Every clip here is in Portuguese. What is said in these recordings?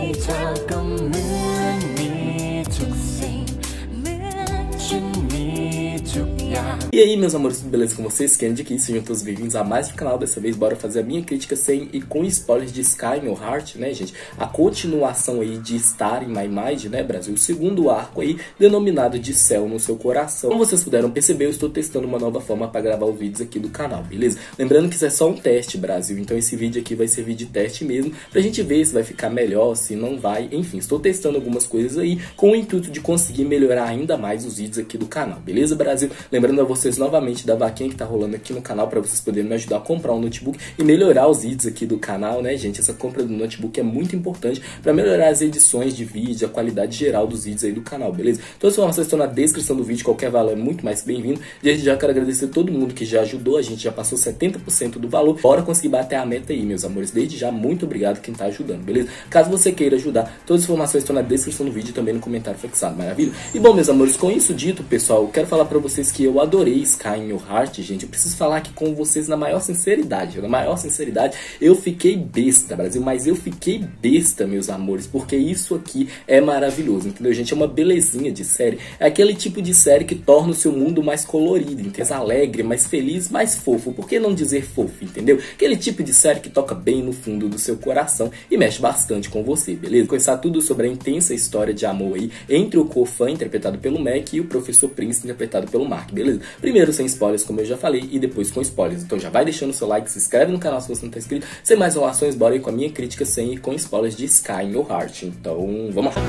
เธอก็เหมือนมีทุกสิ่งเหมือนฉันมีทุกอย่าง E aí, meus amores, tudo beleza com vocês? Kennedy aqui, sejam todos bem-vindos a mais um canal. Dessa vez, bora fazer a minha crítica sem e com spoilers de Sky in Your Heart, né, gente? A continuação aí de Star in My Mind, né, Brasil? O segundo arco aí, denominado de Céu no Seu Coração. Como vocês puderam perceber, eu estou testando uma nova forma para gravar os vídeos aqui do canal, beleza? Lembrando que isso é só um teste, Brasil. Então esse vídeo aqui vai servir de teste mesmo, pra gente ver se vai ficar melhor, se não vai. Enfim, estou testando algumas coisas aí com o intuito de conseguir melhorar ainda mais os vídeos aqui do canal, beleza, Brasil? Lembrando a vocês novamente da vaquinha que tá rolando aqui no canal para vocês poderem me ajudar a comprar um notebook e melhorar os vídeos aqui do canal, né, gente? Essa compra do notebook é muito importante para melhorar as edições de vídeo, a qualidade geral dos vídeos aí do canal, beleza? Todas as informações estão na descrição do vídeo, qualquer valor é muito mais bem-vindo. Desde já quero agradecer a todo mundo que já ajudou, a gente já passou 70% do valor. Bora conseguir bater a meta aí, meus amores. Desde já, muito obrigado quem tá ajudando, beleza? Caso você queira ajudar, todas as informações estão na descrição do vídeo e também no comentário fixado, maravilha? E bom, meus amores, com isso dito, pessoal, eu quero falar pra vocês que eu adorei Sky in Your Heart, gente. Eu preciso falar aqui com vocês na maior sinceridade. Na maior sinceridade, eu fiquei besta, Brasil, mas eu fiquei besta, meus amores, porque isso aqui é maravilhoso, entendeu, gente? É uma belezinha de série. É aquele tipo de série que torna o seu mundo mais colorido, entendeu? Mais alegre, mais feliz, mais fofo. Por que não dizer fofo, entendeu? Aquele tipo de série que toca bem no fundo do seu coração e mexe bastante com você, beleza? Conhecer tudo sobre a intensa história de amor aí entre o Ko-Fan, interpretado pelo Mac, e o Professor Prince, interpretado pelo Mark, beleza? Primeiro sem spoilers, como eu já falei, e depois com spoilers. Então já vai deixando o seu like, se inscreve no canal se você não tá inscrito. Sem mais enrolações, bora aí com a minha crítica sem e com spoilers de Sky in Your Heart. Então, vamos lá.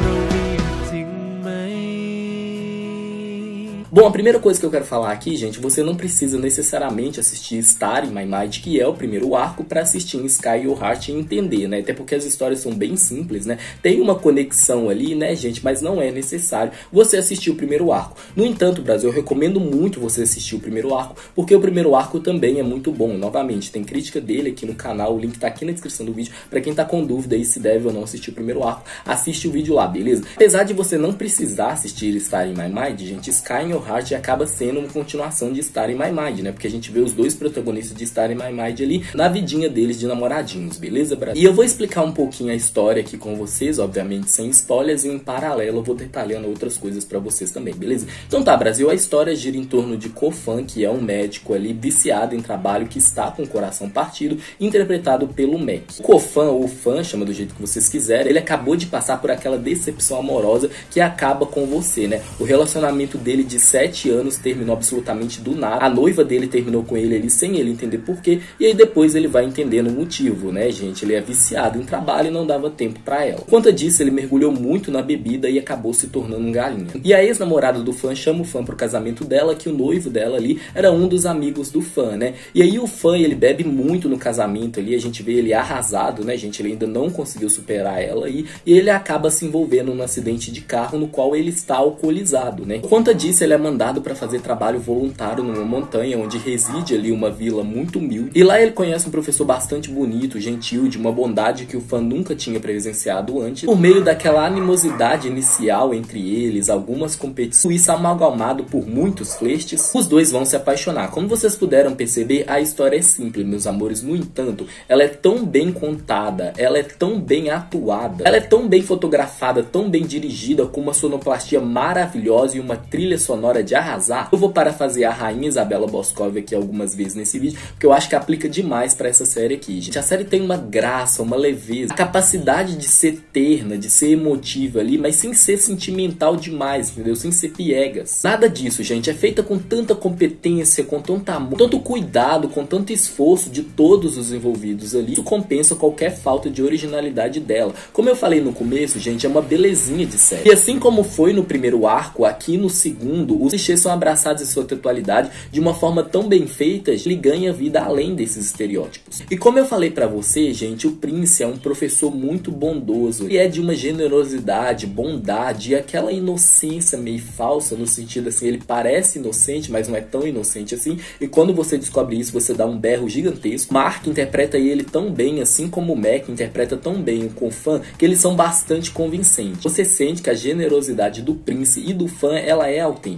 Bom, a primeira coisa que eu quero falar aqui, gente, você não precisa necessariamente assistir Star in My Mind, que é o primeiro arco, para assistir em Sky in Your Heart e entender, né? Até porque as histórias são bem simples, né? Tem uma conexão ali, né, gente? Mas não é necessário você assistir o primeiro arco. No entanto, Brasil, eu recomendo muito você assistir o primeiro arco, porque o primeiro arco também é muito bom. Novamente, tem crítica dele aqui no canal, o link tá aqui na descrição do vídeo. Pra quem tá com dúvida aí se deve ou não assistir o primeiro arco, assiste o vídeo lá, beleza? Apesar de você não precisar assistir Star in My Mind, gente, Sky in Your Heart acaba sendo uma continuação de Star in My Mind, né? Porque a gente vê os dois protagonistas de Star in My Mind ali na vidinha deles de namoradinhos, beleza, Brasil? E eu vou explicar um pouquinho a história aqui com vocês, obviamente sem spoilers, e em paralelo eu vou detalhando outras coisas pra vocês também, beleza? Então tá, Brasil, a história gira em torno de Ko-Fan, que é um médico ali viciado em trabalho, que está com o coração partido, interpretado pelo Mac. Ko-Fan, ou Fan, chama do jeito que vocês quiserem, ele acabou de passar por aquela decepção amorosa que acaba com você, né? O relacionamento dele de 7 anos terminou absolutamente do nada. A noiva dele terminou com ele ali sem ele entender porquê. E aí depois ele vai entendendo o motivo, né, gente? Ele é viciado em trabalho e não dava tempo pra ela. Por conta disso, ele mergulhou muito na bebida e acabou se tornando um galinha. E a ex-namorada do Fan chama o Fan pro casamento dela, que o noivo dela ali era um dos amigos do Fan, né? E aí o Fan, ele bebe muito no casamento ali. A gente vê ele arrasado, né, gente? Ele ainda não conseguiu superar ela aí. E ele acaba se envolvendo num acidente de carro no qual ele está alcoolizado, né? Por conta disso, ele é mandado para fazer trabalho voluntário numa montanha onde reside ali uma vila muito humilde. E lá ele conhece um professor bastante bonito, gentil, de uma bondade que o Fan nunca tinha presenciado antes. Por meio daquela animosidade inicial entre eles, algumas competições, isso amalgamado por muitos flertes, os dois vão se apaixonar. Como vocês puderam perceber, a história é simples, meus amores. No entanto, ela é tão bem contada, ela é tão bem atuada, ela é tão bem fotografada, tão bem dirigida, com uma sonoplastia maravilhosa e uma trilha sonora de arrasar. Eu vou parafrasear a rainha Isabela Boscov aqui algumas vezes nesse vídeo, porque eu acho que aplica demais pra essa série aqui, gente. A série tem uma graça, uma leveza, a capacidade de ser terna, de ser emotiva ali, mas sem ser sentimental demais, entendeu? Sem ser piegas. Nada disso, gente. É feita com tanta competência, com tanto amor, tanto cuidado, com tanto esforço de todos os envolvidos ali. Isso compensa qualquer falta de originalidade dela. Como eu falei no começo, gente, é uma belezinha de série. E assim como foi no primeiro arco, aqui no segundo, os clichês são abraçados em sua textualidade de uma forma tão bem feita, ele ganha vida além desses estereótipos. E como eu falei pra você, gente, o Prince é um professor muito bondoso. Ele é de uma generosidade, bondade e aquela inocência meio falsa, no sentido assim, ele parece inocente, mas não é tão inocente assim. E quando você descobre isso, você dá um berro gigantesco. Mark interpreta ele tão bem, assim como o Mac interpreta tão bem o Ko-Fan, que eles são bastante convincentes. Você sente que a generosidade do Prince e do Fan, ela é autêntica.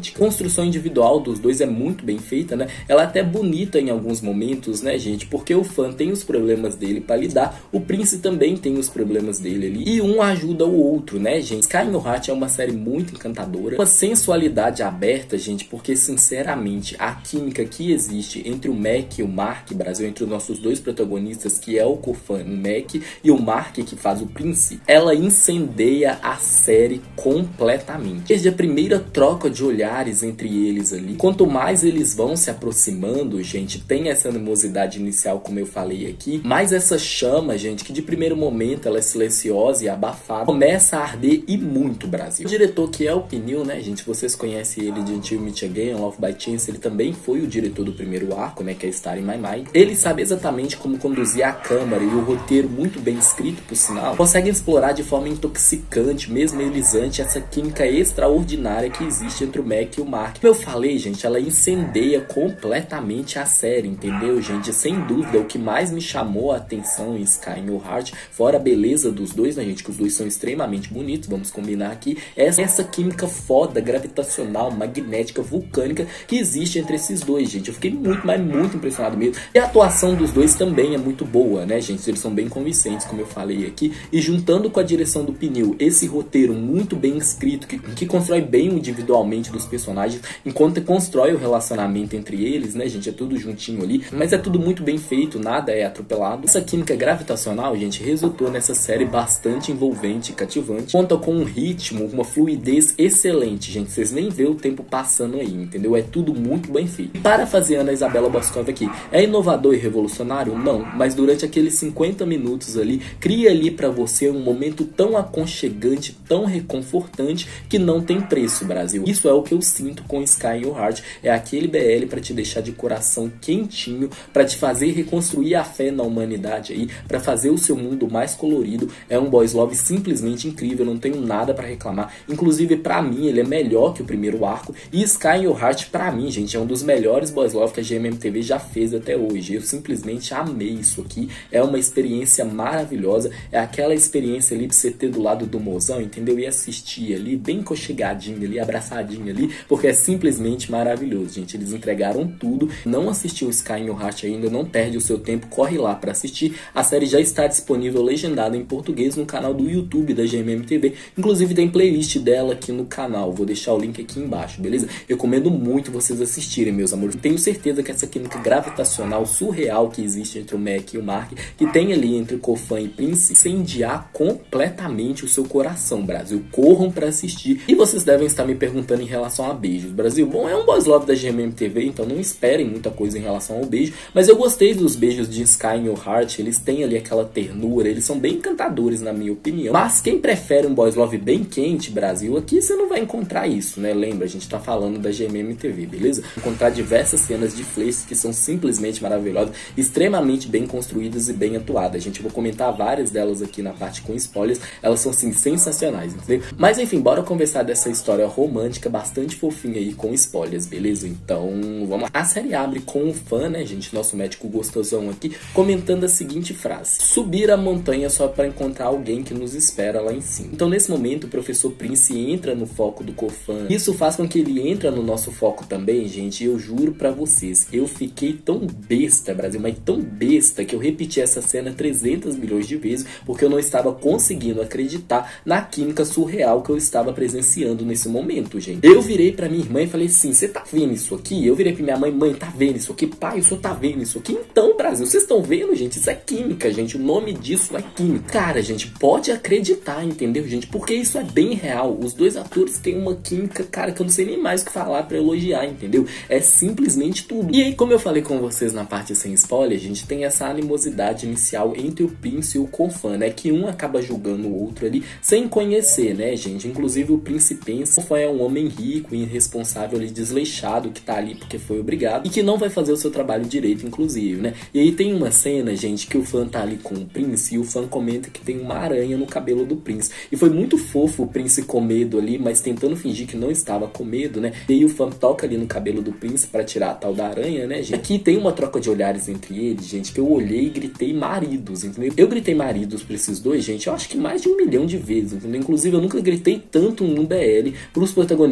romântica. A construção individual dos dois é muito bem feita, né? Ela é até bonita em alguns momentos, né, gente? Porque o fã tem os problemas dele pra lidar, o Prince também tem os problemas dele ali, e um ajuda o outro, né, gente? Sky No Heart é uma série muito encantadora, uma sensualidade aberta, gente, porque sinceramente a química que existe entre o Mac e o Mark Brasil, entre os nossos dois protagonistas, que é o Kofan, o Mac, e o Mark, que faz o Prince, ela incendeia a série completamente. Desde a primeira troca de olhares entre eles ali, quanto mais eles vão se aproximando, gente, tem essa animosidade inicial, como eu falei aqui, mas essa chama, gente, que de primeiro momento ela é silenciosa e abafada, começa a arder e muito, Brasil. O diretor, que é o Peele, né, gente, vocês conhecem ele de Until We Meet Again, Love by Chance, ele também foi o diretor do primeiro arco, né, que é Star in My Mind. Ele sabe exatamente como conduzir a câmera, e o roteiro, muito bem escrito, por sinal, consegue explorar de forma intoxicante, mesmo eletrizante, essa química extraordinária que existe entre o Mac e o Mark. Como eu falei, gente, ela incendeia completamente a série, entendeu, gente? Sem dúvida, o que mais me chamou a atenção em Sky No Heart, fora a beleza dos dois, né, gente, que os dois são extremamente bonitos, vamos combinar aqui, é essa química foda, gravitacional, magnética, vulcânica que existe entre esses dois, gente. Eu fiquei muito, mas muito impressionado mesmo. E a atuação dos dois também é muito boa, né, gente? Eles são bem convincentes, como eu falei aqui, e juntando com a direção do Peele, esse roteiro muito bem escrito, que constrói bem individualmente dos personagens, enquanto constrói o relacionamento entre eles, né, gente? É tudo juntinho ali, mas é tudo muito bem feito, nada é atropelado. Essa química gravitacional, gente, resultou nessa série bastante envolvente e cativante. Conta com um ritmo, uma fluidez excelente, gente. Vocês nem vê o tempo passando aí, entendeu? É tudo muito bem feito. E parafraseando a Isabela Boscov aqui, é inovador e revolucionário? Não, mas durante aqueles 50 minutos ali, cria ali pra você um momento tão aconchegante, tão reconfortante, que não tem preço, Brasil. Isso é o que eu sinto com Sky No Heart. É aquele BL pra te deixar de coração quentinho, pra te fazer reconstruir a fé na humanidade aí, pra fazer o seu mundo mais colorido. É um boys love simplesmente incrível, não tenho nada pra reclamar. Inclusive, pra mim, ele é melhor que o primeiro arco. E Sky No Heart, pra mim, gente, é um dos melhores boys love que a GMMTV já fez até hoje. Eu simplesmente amei isso aqui. É uma experiência maravilhosa. É aquela experiência ali de você ter do lado do mozão, entendeu? E assistir ali, bem conchegadinho ali, abraçadinho ali, porque é simplesmente maravilhoso, gente. Eles entregaram tudo. Não assistiu Sky No Heart ainda, não perde o seu tempo, corre lá pra assistir. A série já está disponível legendada em português no canal do YouTube da GMMTV. Inclusive tem playlist dela aqui no canal. Vou deixar o link aqui embaixo, beleza? Eu recomendo muito vocês assistirem, meus amores. Tenho certeza que essa química gravitacional surreal que existe entre o Mac e o Mark, que tem ali entre o Kofan e Prince, incendiar completamente o seu coração, Brasil. Corram pra assistir. E vocês devem estar me perguntando em relação a beijos, Brasil. Bom, é um boys love da GMMTV, então não esperem muita coisa em relação ao beijo, mas eu gostei dos beijos de Sky No Heart. Eles têm ali aquela ternura, eles são bem encantadores, na minha opinião. Mas quem prefere um boys love bem quente, Brasil, aqui você não vai encontrar isso, né? Lembra, a gente tá falando da GMMTV, beleza? Encontrar diversas cenas de flashes que são simplesmente maravilhosas, extremamente bem construídas e bem atuadas. Gente, eu vou comentar várias delas aqui na parte com spoilers. Elas são, sim, sensacionais, entendeu? Mas, enfim, bora conversar dessa história romântica bastante fofinha aí com spoilers, beleza? Então, vamos lá. A série abre com um fã, né, gente? Nosso médico gostosão aqui, comentando a seguinte frase: subir a montanha só para encontrar alguém que nos espera lá em cima. Então, nesse momento, o professor Prince entra no foco do Kofan. Isso faz com que ele entre no nosso foco também, gente. Eu juro pra vocês, eu fiquei tão besta, Brasil, mas tão besta, que eu repeti essa cena 300 milhões de vezes, porque eu não estava conseguindo acreditar na química surreal que eu estava presenciando nesse momento, gente. Eu virei pra minha irmã e falei assim: você tá vendo isso aqui? Eu virei pra minha mãe: mãe, tá vendo isso aqui? Pai, o senhor tá vendo isso aqui? Então, Brasil, vocês estão vendo, gente? Isso é química, gente. O nome disso é química. Cara, gente, pode acreditar, entendeu, gente? Porque isso é bem real. Os dois atores têm uma química, cara, que eu não sei nem mais o que falar pra elogiar, entendeu? É simplesmente tudo. E aí, como eu falei com vocês na parte sem spoiler, a gente tem essa animosidade inicial entre o Prince e o Kofan, né? Que um acaba julgando o outro ali sem conhecer, né, gente? Inclusive o Prince pensa que o Kofan é um homem rico, irresponsável e desleixado que tá ali porque foi obrigado e que não vai fazer o seu trabalho direito, inclusive, né? E aí tem uma cena, gente, que o fã tá ali com o Prince e o fã comenta que tem uma aranha no cabelo do Prince. E foi muito fofo o Prince com medo ali, mas tentando fingir que não estava com medo, né? E aí o fã toca ali no cabelo do Prince pra tirar a tal da aranha, né, gente? Aqui tem uma troca de olhares entre eles, gente, que eu olhei e gritei maridos, entendeu? Eu gritei maridos pra esses dois, gente, eu acho que mais de 1 milhão de vezes, entendeu? Inclusive eu nunca gritei tanto num BL pros protagonistas se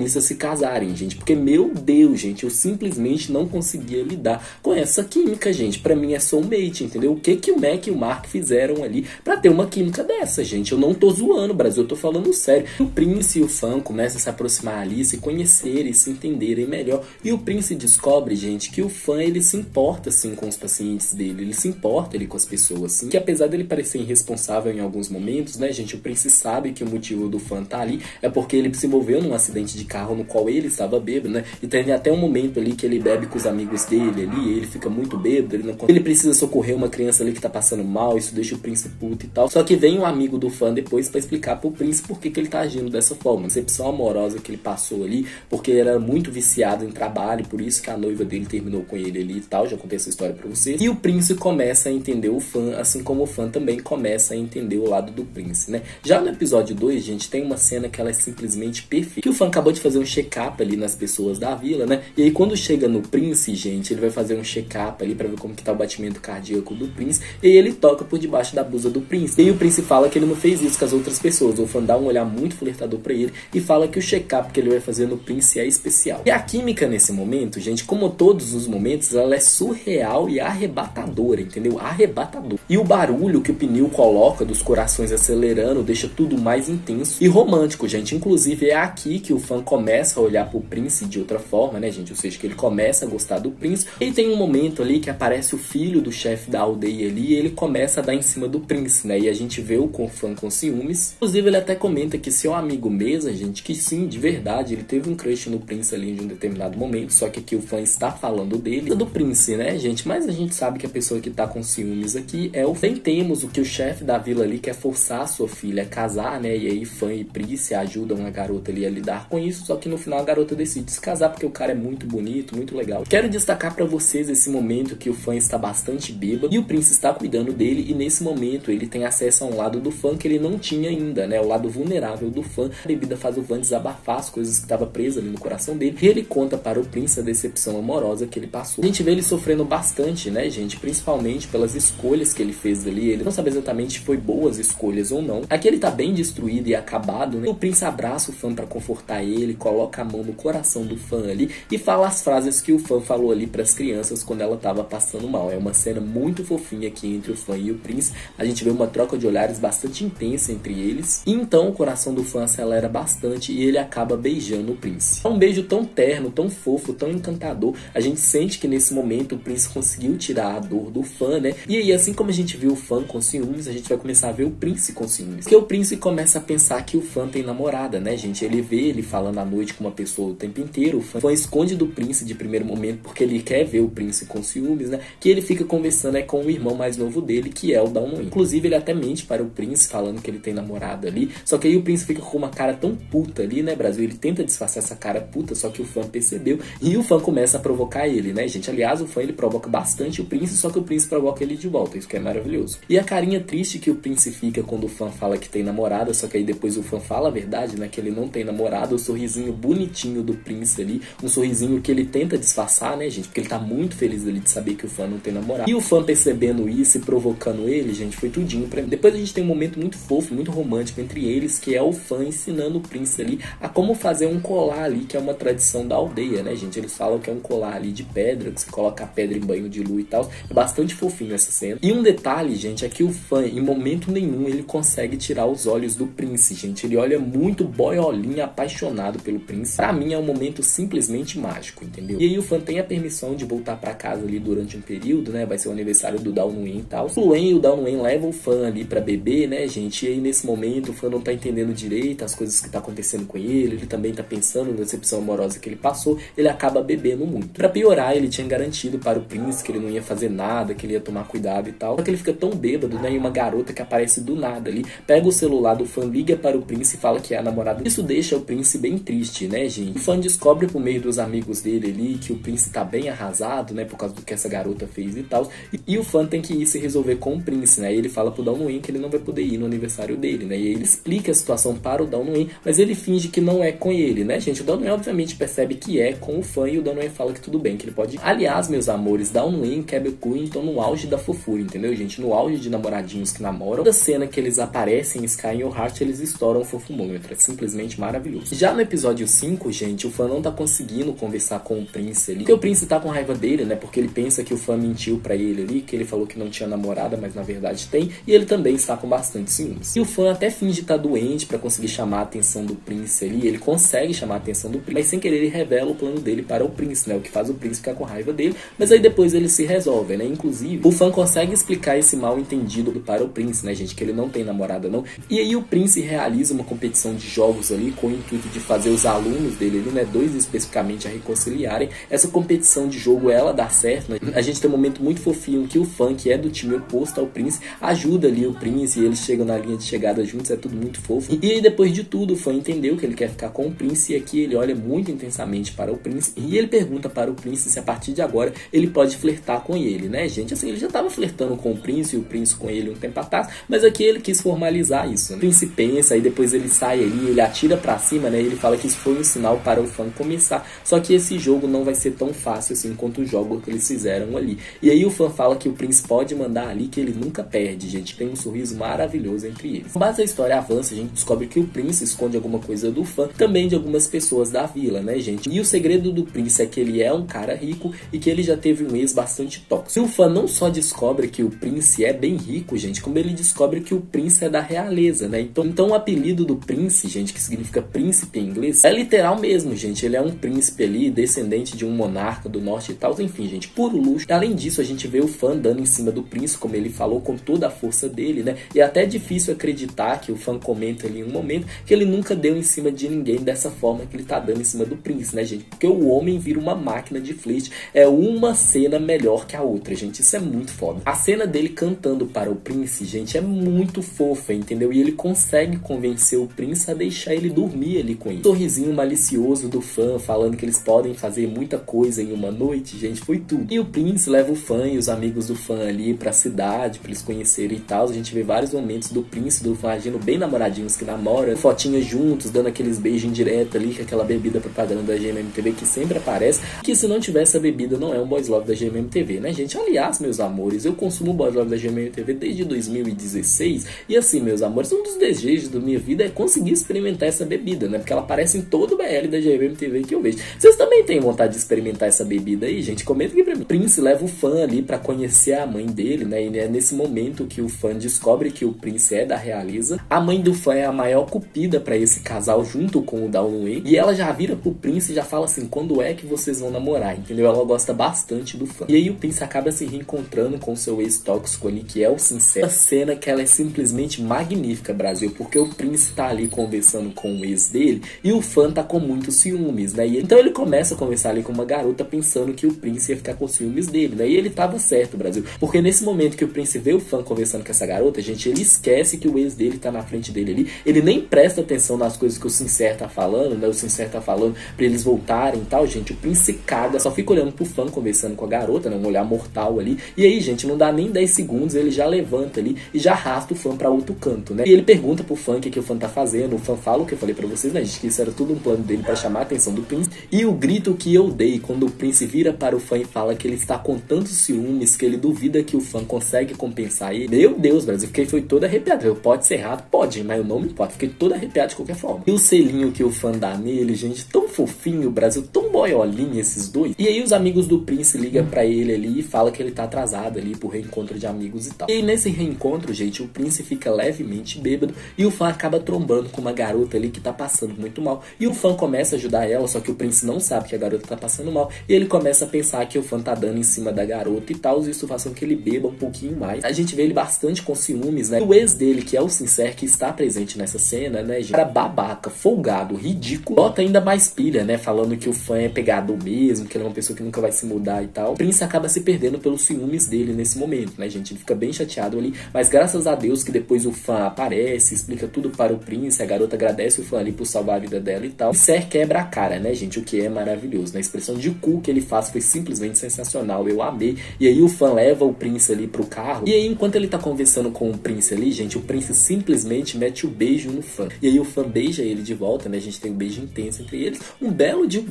casarem, gente. Porque, meu Deus, gente, eu simplesmente não conseguia lidar com essa química, gente. Pra mim é soulmate, entendeu? O que o Mac e o Mark fizeram ali pra ter uma química dessa, gente? Eu não tô zoando, Brasil, eu tô falando sério. O Prince e o Fan começam a se aproximar ali, se conhecerem, se entenderem melhor. E o Prince descobre, gente, que o Fan, ele se importa, sim, com os pacientes dele. Ele se importa ali com as pessoas, sim. Que apesar dele parecer irresponsável em alguns momentos, né, gente, o Prince sabe que o motivo do Fan tá ali é porque ele se envolveu num acidente de carro no qual ele estava bêbado, né? E tem até um momento ali que ele bebe com os amigos dele ali, ele fica muito bêbado, ele precisa socorrer uma criança ali que tá passando mal, isso deixa o Prince puto e tal. Só que vem um amigo do Fan depois pra explicar pro Prince por que ele tá agindo dessa forma. A decepção amorosa que ele passou ali, porque era muito viciado em trabalho, por isso que a noiva dele terminou com ele ali e tal, já contei essa história pra vocês. E o Prince começa a entender o Fan, assim como o Fan também começa a entender o lado do Prince, né? Já no episódio 2, gente, tem uma cena que ela é simplesmente perfeita. Que o Fan acabou de fazer um check-up ali nas pessoas da vila, né? E aí quando chega no Prince, gente, ele vai fazer um check-up ali pra ver como que tá o batimento cardíaco do Prince. E aí ele toca por debaixo da blusa do Prince. E aí o Prince fala que ele não fez isso com as outras pessoas. O Fan dá um olhar muito flertador pra ele e fala que o check-up que ele vai fazer no Prince é especial. E a química nesse momento, gente, como todos os momentos, ela é surreal e arrebatadora, entendeu? Arrebatador. E o barulho que o pneu coloca dos corações acelerando deixa tudo mais intenso e romântico, gente. Inclusive é aqui que o Fan começa a olhar pro Prince de outra forma, né, gente? Ou seja, que ele começa a gostar do Prince. E tem um momento ali que aparece o filho do chefe da aldeia ali e ele começa a dar em cima do Prince, né? E a gente vê o Fan com ciúmes. Inclusive ele até comenta que seu amigo Mesa, gente, que sim, de verdade, ele teve um crush no Prince ali em um determinado momento, só que aqui o Fan está falando dele, do Prince, né, gente? Mas a gente sabe que a pessoa que tá com ciúmes aqui é o Fan. Temos o que o chefe da vila ali quer forçar a sua filha a casar, né? E aí Fan e Prince ajudam a garota ali a lidar com isso, só que no final a garota decide se casar porque o cara é muito bonito, muito legal. Quero destacar pra vocês esse momento que o Fan está bastante bêbado e o Prince está cuidando dele, e nesse momento ele tem acesso a um lado do Fan que ele não tinha ainda, né? O lado vulnerável do Fan. A bebida faz o Fan desabafar as coisas que estavam presas ali no coração dele, e ele conta para o Prince a decepção amorosa que ele passou. A gente vê ele sofrendo bastante, né, gente? Principalmente pelas escolhas que ele fez ali. Ele não sabe exatamente se foi boas escolhas ou não. Aqui ele tá bem destruído e acabado, né? O Prince abraça o Fan pra confortar ele, coloca a mão no coração do Fan ali e fala as frases que o Fan falou ali pras crianças quando ela tava passando mal. É uma cena muito fofinha aqui entre o Fan e o Prince. A gente vê uma troca de olhares bastante intensa entre eles. E então o coração do Fan acelera bastante e ele acaba beijando o Prince. É um beijo tão terno, tão fofo, tão encantador. A gente sente que nesse momento o Prince conseguiu tirar a dor do Fan, né? E aí, assim como a gente viu o Fan com ciúmes, a gente vai começar a ver o Prince com ciúmes. Porque o Prince começa a pensar que o Fan tem namorada, né, gente? Ele vê ele falando à noite com uma pessoa o tempo inteiro. O Fan esconde do Prince de primeiro momento porque ele quer ver o Prince com ciúmes, né? Que ele fica conversando com o irmão mais novo dele, que é o Dawn. Inclusive, ele até mente para o Prince falando que ele tem namorada ali. Só que aí o Prince fica com uma cara tão puta ali, né, Brasil? Ele tenta disfarçar essa cara puta, só que o Fan percebeu. E o Fan começa a provocar ele, né, gente? Aliás, o Fan ele provoca bastante o Prince, só que o Prince provoca ele de volta. Isso que é maravilhoso. E a carinha triste que o Prince fica quando o Fan fala que tem namorada, só que aí depois o Fan fala a verdade, né, que ele não tem namorada. O sorrisinho bonitinho do Prince ali, um sorrisinho que ele tenta disfarçar, né, gente? Porque ele tá muito feliz ali de saber que o Fan não tem namorada. E o Fan percebendo isso e provocando ele, gente, foi tudinho pra mim. Depois a gente tem um momento muito fofo, muito romântico entre eles, que é o Fan ensinando o Prince ali a como fazer um colar ali, que é uma tradição da aldeia, né, gente? Eles falam que é um colar ali de pedra, que você coloca a pedra em banho de lua e tal. É bastante fofinho essa cena. E um detalhe, gente, é que o Fan, em momento nenhum, ele consegue tirar os olhos do Prince, gente. Ele olha muito boiolinha, apaixonado pelo Prince. Pra mim é um momento simplesmente mágico, entendeu? E aí o Fan tem a permissão de voltar pra casa ali durante um período, né? Vai ser o aniversário do Dawn e tal. O Luen e o Dawn levam o Fan ali pra beber, né, gente? E aí nesse momento o Fan não tá entendendo direito as coisas que tá acontecendo com ele. Ele também tá pensando na decepção amorosa que ele passou. Ele acaba bebendo muito. Pra piorar, ele tinha garantido para o Prince que ele não ia fazer nada, que ele ia tomar cuidado e tal. Só que ele fica tão bêbado, né? E uma garota que aparece do nada ali, pega o celular do Fan, liga para o Prince e fala que é a namorada. Isso deixa o Prince bem triste, né, gente? O Fan descobre por meio dos amigos dele ali que o Prince tá bem arrasado, né? Por causa do que essa garota fez e tal. E o Fan tem que ir se resolver com o Prince, né? E ele fala pro Dawn que ele não vai poder ir no aniversário dele, né? E aí ele explica a situação para o Dawn, mas ele finge que não é com ele, né, gente? O Dawn obviamente percebe que é com o Fan e o Dawn fala que tudo bem, que ele pode ir. Aliás, meus amores, Dawn e Cable Queen estão no auge da fofura, entendeu? entendeu, gente? No auge de namoradinhos que namoram, toda cena que eles aparecem em Sky e Heart, eles estouram o fofumômetro. É simplesmente maravilhoso. Já no episódio 5, gente, o fã não tá conseguindo conversar com o Prince ali, porque o Prince tá com raiva dele, né? Porque ele pensa que o fã mentiu pra ele ali, que ele falou que não tinha namorada, mas na verdade tem, e ele também está com bastante ciúmes. E o fã até finge estar doente pra conseguir chamar a atenção do Prince ali, ele consegue chamar a atenção do Prince, mas sem querer ele revela o plano dele para o Prince, né? O que faz o Prince ficar com raiva dele, mas aí depois eles se resolvem, né? Inclusive, o fã consegue explicar esse mal entendido para o Prince, né, gente? Que ele não tem namorada, não. E aí o Prince realiza uma competição de jogos ali com o intuito de fazer os alunos dele ali, né? 2 especificamente a reconciliarem. Essa competição de jogo, ela dá certo, né? A gente tem um momento muito fofinho que o fã, que é do time oposto ao Prince, ajuda ali o Prince e eles chegam na linha de chegada juntos, é tudo muito fofo. E aí depois de tudo, o fã entendeu que ele quer ficar com o Prince e aqui ele olha muito intensamente para o Prince e ele pergunta para o Prince se a partir de agora ele pode flertar com ele, né, gente? Assim, ele já estava flertando com o Prince e o Prince com ele um tempo atrás, mas aqui ele quis formalizar isso, né? O Prince pensa, aí depois ele sai ali, ele atira pra cima, né? Ele fala que isso foi um sinal para o fã começar, só que esse jogo não vai ser tão fácil assim quanto o jogo que eles fizeram ali. E aí o fã fala que o Prince pode mandar ali, que ele nunca perde, gente. Tem um sorriso maravilhoso entre eles. Com base a história avança, a gente descobre que o Prince esconde alguma coisa do fã, também de algumas pessoas da vila, né, gente? E o segredo do Prince é que ele é um cara rico e que ele já teve um ex bastante tóxico. E o fã não só descobre que o Prince é bem rico, gente, como ele descobre que o Prince é da realeza, né? Então o apelido do Prince, gente, que significa príncipe em inglês, é literal mesmo, gente. Ele é um príncipe ali, descendente de um monarca do norte e tal, enfim, gente, puro luxo. Além disso, a gente vê o fã dando em cima do Prince, como ele falou, com toda a força dele, né? E é até difícil acreditar que o fã comenta ali em um momento que ele nunca deu em cima de ninguém dessa forma que ele tá dando em cima do Prince, né, gente? Porque o homem vira uma máquina de flerte. É uma cena melhor que a outra, gente. Isso é muito foda. A cena dele cantando para o Prince, gente, é muito fofa, entendeu? E ele consegue convencer o Prince a deixar ele dormir ali com ele. O sorrisinho malicioso do fã, falando que eles podem fazer muita coisa em uma noite, gente, foi tudo. E o Prince leva o fã e os amigos do fã ali pra cidade, pra eles conhecerem e tal. A gente vê vários momentos do Prince e do fã agindo bem namoradinhos que namoram, fotinhas juntos, dando aqueles beijos indiretos ali, com aquela bebida propaganda da GMMTV que sempre aparece, que se não tivesse a bebida não é um Boys Love da GMMTV, né, gente? Aliás, meus amores, eu consumo Boys Love da GMMTV desde 2016 e assim, meus amores, um dos desejos da minha vida é conseguir experimentar essa bebida, né? Porque ela aparece em todo o BL da GMMTV que eu vejo. Vocês também têm vontade de experimentar essa bebida aí, gente? Comenta aqui pra mim. Prince leva o fã ali pra conhecer a mãe dele, né? E é nesse momento que o fã descobre que o Prince é da realeza. A mãe do fã é a maior cupida pra esse casal junto com o Downway. E ela já vira pro Prince e já fala assim, quando é que vocês vão namorar, entendeu? Ela gosta bastante do fã. E aí o Prince acaba se reencontrando com seu ex-tóxico ali, que é o Sincero. A cena que ela é simplesmente magnífica, Brasil, porque o Prince tá ali conversando com o ex dele e o fã tá com muitos ciúmes, né? E então ele começa a conversar ali com uma garota pensando que o Prince ia ficar com ciúmes dele, né? E ele tava certo, Brasil, porque nesse momento que o Prince vê o fã conversando com essa garota, gente, ele esquece que o ex dele tá na frente dele ali, ele nem presta atenção nas coisas que o Sincero tá falando, né? O Sincero tá falando pra eles voltarem e tal, gente, o Prince caga, só fica olhando pro fã conversando com a garota, né? Um olhar mortal ali, e aí, gente, não dá nem 10 segundos, ele já levanta ali e já arrasta o fã pra outro canto, né? E ele pergunta pro fã o que o fã tá fazendo, o fã fala o que eu falei pra vocês, né, gente, que isso era tudo um plano dele pra chamar a atenção do Prince, e o grito que eu dei quando o Prince vira para o fã e fala que ele está com tantos ciúmes que ele duvida que o fã consegue compensar ele, meu Deus, Brasil, fiquei foi todo arrepiado. Pode ser errado? Pode, mas eu não me importo, fiquei todo arrepiado de qualquer forma. E o selinho que o fã dá nele, gente, tão fofinho, Brasil, tão boiolinho esses dois. E aí os amigos do Prince ligam pra ele ali e fala que ele tá atrasado ali pro reencontro de amigos e tal. E aí nesse reencontro, gente, o Prince fica levemente bêbado e o fã acaba trombando com uma garota ali que tá passando muito mal. E o fã começa a ajudar ela, só que o Prince não sabe que a garota tá passando mal. E ele começa a pensar que o fã tá dando em cima da garota e tal, e isso faz com que ele beba um pouquinho mais. A gente vê ele bastante com ciúmes, né? O ex dele, que é o Sincero, que está presente nessa cena, né, gente? Cara babaca, folgado, ridículo, bota ainda mais pilha, né? Falando que o fã é pegador mesmo, que ele é uma pessoa que nunca vai se mudar e tal. O Prince acaba se perdendo pelos ciúmes dele nesse momento, né, gente? Ele fica bem chateado ali, mas graças a Deus que depois o fã aparece, explica tudo para o Prince, a garota agradece o fã ali por salvar a vida dela e tal. E Ser quebra a cara, né, gente? O que é maravilhoso, né? A expressão de cu que ele faz foi simplesmente sensacional, eu amei. E aí o fã leva o Prince ali pro carro, e aí enquanto ele tá conversando com o Prince ali, gente, o Prince simplesmente mete o beijo no fã. E aí o fã beija ele de volta, né? A gente tem um beijo intenso entre eles, um belo de um beijo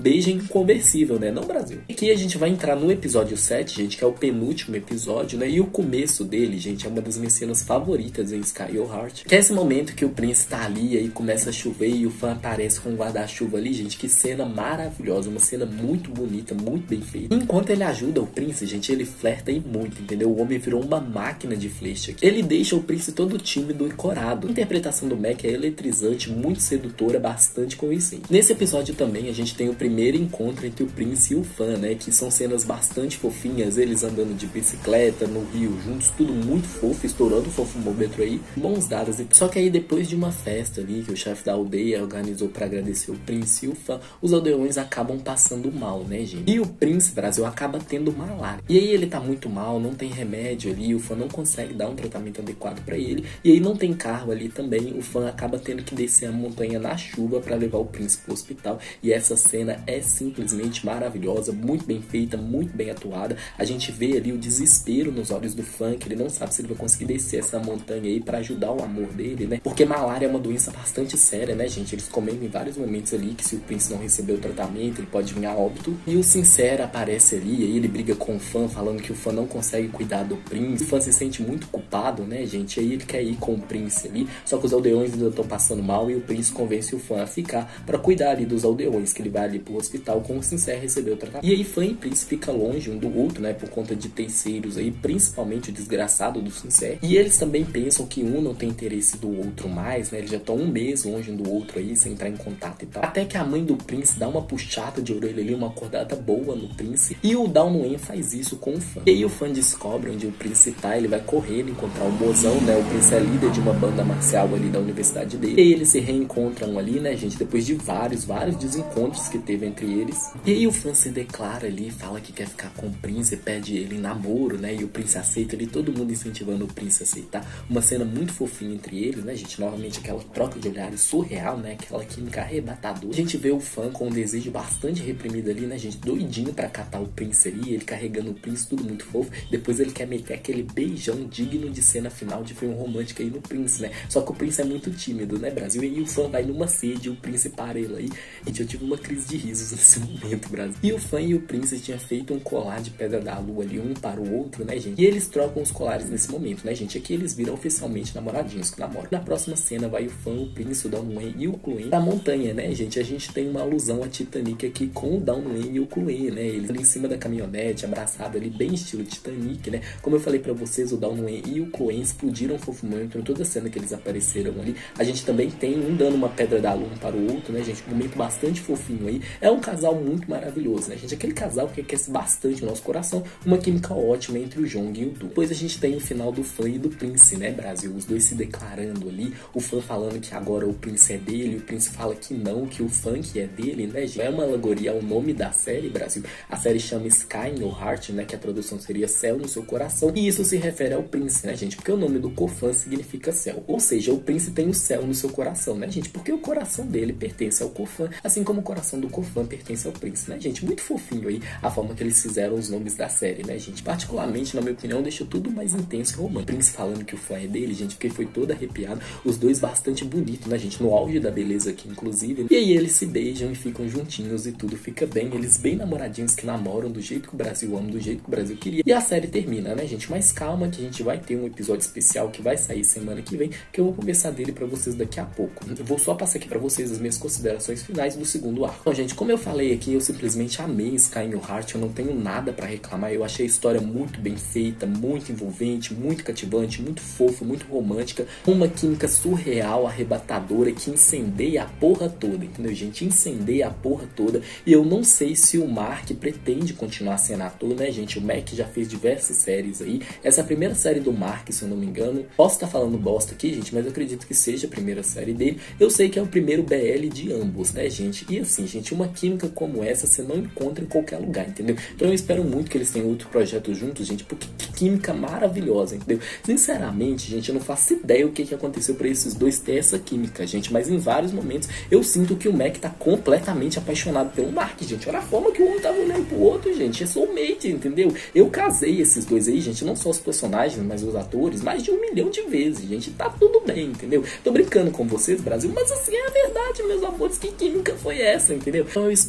conversível, né? Não, Brasil. Aqui a gente vai entrar no episódio 7, gente, que é o penúltimo episódio, né? E o começo dele, gente, é uma das minhas cenas favoritas em Sky Your Heart. Que é esse momento que o Prince tá ali, aí começa a chover e o fã aparece com um guarda-chuva ali, gente. Que cena maravilhosa, uma cena muito bonita, muito bem feita. Enquanto ele ajuda o Prince, gente, ele flerta aí muito, entendeu? O homem virou uma máquina de flecha aqui. Ele deixa o Prince todo tímido e corado. A interpretação do Mac é eletrizante, muito sedutora, bastante convincente. Nesse episódio também a gente tem o primeiro encontro entre o Prince e o fã, né? Que são cenas bastante fofinhas, eles andando de bicicleta no rio juntos, tudo muito fofo, estourando o fofomômetro aí, mãos dadas. Só que aí depois de uma festa ali, que o chefe da aldeia organizou pra agradecer o Prince e o fã, os aldeões acabam passando mal, né, gente? E o Prince, Brasil, acaba tendo malária. E aí ele tá muito mal, não tem remédio ali, o fã não consegue dar um tratamento adequado pra ele, e aí não tem carro ali também, o fã acaba tendo que descer a montanha na chuva pra levar o Prince pro hospital. E essa cena é simplesmente maravilhosa, muito bem feita, muito bem atuada. A gente vê ali o desespero nos olhos do fã, que ele não sabe se ele vai conseguir descer essa montanha aí pra ajudar o amor dele, né? Porque malária é uma doença bastante séria, né, gente? Eles comentam em vários momentos ali que se o Prince não receber o tratamento, ele pode vir a óbito. E o Sincero aparece ali, e aí ele briga com o fã, falando que o fã não consegue cuidar do Prince. O fã se sente muito culpado, né, gente? Aí ele quer ir com o Prince ali, só que os aldeões ainda estão passando mal e o Prince convence o fã a ficar pra cuidar ali dos aldeões, que ele vai ali pro hospital com o Sincero receber o tratamento. E aí fã e Prince ficam longe um do outro, né, por conta de terceiros aí, principalmente o desgraçado do Sincero. E eles também pensam que um não tem interesse do outro mais, né? Eles já estão um mês longe um do outro aí, sem entrar em contato e tal. Até que a mãe do Prince dá uma puxada de orelha ali, uma acordada boa no Prince, e o Dawn Wen faz isso com o fã. E aí o fã descobre onde o Prince tá, ele vai correndo encontrar o mozão, né? O Prince é líder de uma banda marcial ali da universidade dele. E aí eles se reencontram ali, né, gente? Depois de vários desencontros que teve entre eles. E aí o fã se declara ali, fala que quer ficar com o Prince, pede ele em namoro, né? E o Prince aceita ali, todo mundo incentivando o Prince a aceitar. Uma cena muito fofinha entre eles, né, gente? Novamente aquela troca de olhares surreal, né? Aquela química arrebatadora. A gente vê o fã com um desejo bastante reprimido ali, né, gente? Doidinho pra catar o Prince ali, ele carregando o Prince, tudo muito fofo. Depois ele quer meter aquele beijão digno de cena final de filme romântico aí no Prince, né? Só que o Prince é muito tímido, né, Brasil? E aí o fã vai numa sede e o Prince para ele aí. Gente, eu tive uma crise de risos nesse momento, Brasil. E o fã e o Prince tinham feito um colar de pedra da lua ali, um para o outro, né, gente? E eles trocam os colares nesse momento, né, gente? Aqui eles viram oficialmente namoradinhos que namoram. Na próxima cena vai o fã, o Prince, o Dawn Wen e o Cluen da montanha, né, gente? A gente tem uma alusão a Titanic aqui com o Dawn Wen e o Cluen, né? Eles ali em cima da caminhonete, abraçado ali, bem estilo Titanic, né? Como eu falei pra vocês, o Dawn Wen e o Cluen explodiram fofamente em toda a cena que eles apareceram ali. A gente também tem um dando uma pedra da lua um para o outro, né, gente? Um momento bastante fofinho aí. É um casal muito maravilhoso, né, gente? Aquele casal que aquece bastante o nosso coração. Uma química ótima entre o Jong e o Du. Depois a gente tem o final do fã e do Prince, né, Brasil? Os dois se declarando ali. O fã falando que agora o Prince é dele. O Prince fala que não, que o fã que é dele, né, gente? É uma alegoria ao nome da série, Brasil. A série chama Sky in Your Heart, né? Que a tradução seria Céu no seu coração. E isso se refere ao Prince, né, gente? Porque o nome do Kofan significa céu. Ou seja, o Prince tem o céu no seu coração, né, gente? Porque o coração dele pertence ao Kofan, assim como o coração do Kofan pertence ao Prince, né, gente? Muito fofinho aí a forma que eles fizeram os nomes da série, né, gente? Particularmente, na minha opinião, deixa tudo mais intenso e romântico. O Prince falando que o fã é dele, gente, porque foi todo arrepiado. Os dois bastante bonitos, né, gente? No auge da beleza aqui, inclusive. E aí eles se beijam e ficam juntinhos e tudo fica bem. Eles bem namoradinhos que namoram do jeito que o Brasil ama, do jeito que o Brasil queria. E a série termina, né, gente? Mas calma que a gente vai ter um episódio especial que vai sair semana que vem, que eu vou conversar dele pra vocês daqui a pouco. Eu vou só passar aqui pra vocês as minhas considerações finais do segundo arco. Bom, gente, como eu falei aqui, eu simplesmente amei Sky in Your Heart. Eu não tenho nada pra reclamar. Eu achei a história muito bem feita, muito envolvente, muito cativante, muito fofa, muito romântica. Uma química surreal, arrebatadora, que incendeia a porra toda, entendeu, gente? Incendeia a porra toda. E eu não sei se o Mark pretende continuar sendo ator, né, gente? O Mac já fez diversas séries aí. Essa é a primeira série do Mark, se eu não me engano. Posso estar falando bosta aqui, gente, mas eu acredito que seja a primeira série dele. Eu sei que é o primeiro BL de ambos, né, gente? E assim, gente, uma química como essa você não encontra em qualquer lugar, entendeu? Então eu espero muito que eles tenham outro projeto juntos, gente, porque que química maravilhosa, entendeu? Sinceramente, gente, eu não faço ideia o que aconteceu pra esses dois ter essa química, gente, mas em vários momentos eu sinto que o Mac tá completamente apaixonado pelo Mark, gente. Olha a forma que o um tava olhando pro outro, gente. É soulmate, entendeu? Eu casei esses dois aí, gente, não só os personagens, mas os atores, mais de 1 milhão de vezes, gente. Tá tudo bem, entendeu? Tô brincando com vocês, Brasil, mas assim é a verdade, meus amores. Que química foi essa, entendeu? Então eu espero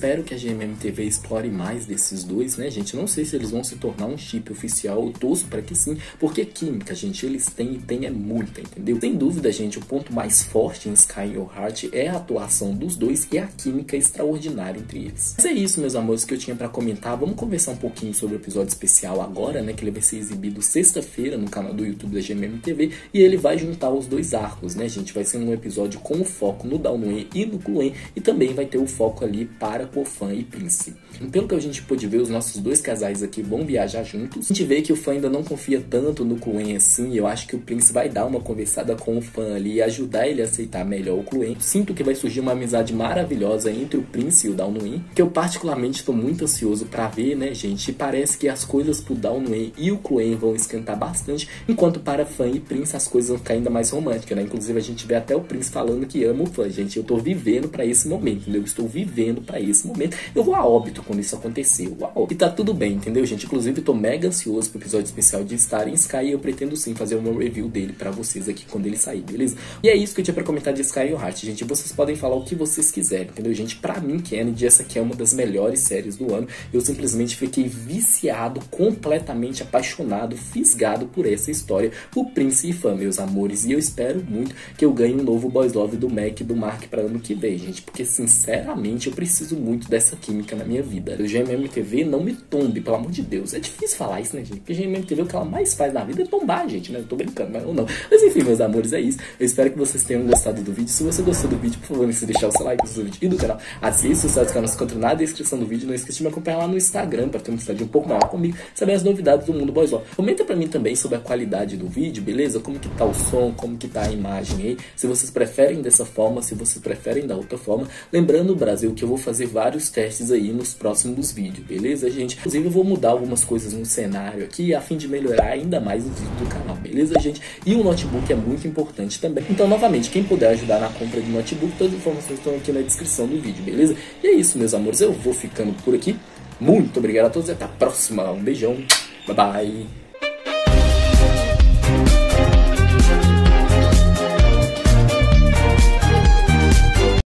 espero que a GMM-TV explore mais desses dois, né, gente? Não sei se eles vão se tornar um chip oficial, eu torço para que sim, porque química, gente, eles têm é muita, entendeu? Sem dúvida, gente, o ponto mais forte em Sky e Heart é a atuação dos dois e a química extraordinária entre eles. Mas é isso, meus amores, que eu tinha para comentar. Vamos conversar um pouquinho sobre o episódio especial agora, né, que ele vai ser exibido sexta-feira no canal do YouTube da GMM-TV e ele vai juntar os dois arcos, né, gente? Vai ser um episódio com o foco no Daonwon e no Cluen e também vai ter o foco ali para Kofan e Prince. Pelo que a gente pôde ver, os nossos dois casais aqui vão viajar juntos. A gente vê que o fã ainda não confia tanto no Cluen assim, eu acho que o Prince vai dar uma conversada com o fã ali e ajudar ele a aceitar melhor o Cluen. Sinto que vai surgir uma amizade maravilhosa entre o Prince e o Daonwon, que eu particularmente estou muito ansioso para ver, né, gente? E parece que as coisas pro Daonwon e o Cluen vão esquentar bastante, enquanto para fã e Prince as coisas vão ficar ainda mais românticas, né? Inclusive a gente vê até o Prince falando que ama o fã, gente. Eu tô vivendo para esse momento, entendeu? Eu estou vivendo para esse momento. Eu vou a óbito quando isso acontecer, uau. E tá tudo bem, entendeu, gente? Inclusive eu tô mega ansioso pro episódio especial de Star em Sky e eu pretendo sim fazer uma review dele pra vocês aqui quando ele sair, beleza? E é isso que eu tinha pra comentar de Sky e Heart, gente. Vocês podem falar o que vocês quiserem, entendeu, gente? Pra mim, Kennedy, essa aqui é uma das melhores séries do ano. Eu simplesmente fiquei viciado, completamente apaixonado, fisgado por essa história, por Prince e fã, meus amores. E eu espero muito que eu ganhe um novo Boys Love do Mac e do Mark pra ano que vem, gente. Porque, sinceramente, eu preciso muito dessa química na minha vida. O GMM-TV não me tombe, pelo amor de Deus. É difícil falar isso, né, gente? Porque GMM-TV, o que ela mais faz na vida é tombar, gente, né? Eu tô brincando, mas não. Mas enfim, meus amores, é isso. Eu espero que vocês tenham gostado do vídeo. Se você gostou do vídeo, por favor, não se deixar o seu like no vídeo e do canal. Assista, o seu canal se encontra na descrição do vídeo. Não esqueça de me acompanhar lá no Instagram para ter uma cidade um pouco maior comigo, saber as novidades do mundo Boys Love. Comenta pra mim também sobre a qualidade do vídeo, beleza? Como que tá o som, como que tá a imagem aí. Se vocês preferem dessa forma, se vocês preferem da outra forma. Lembrando, Brasil, que eu vou fazer vários testes aí nos próximos vídeos, beleza, gente? Inclusive eu vou mudar algumas coisas no cenário aqui a fim de melhorar ainda mais o vídeo do canal, beleza, gente? E o notebook é muito importante também. Então, novamente, quem puder ajudar na compra de notebook, todas as informações estão aqui na descrição do vídeo, beleza? E é isso, meus amores, eu vou ficando por aqui. Muito obrigado a todos e até a próxima. Um beijão, bye bye.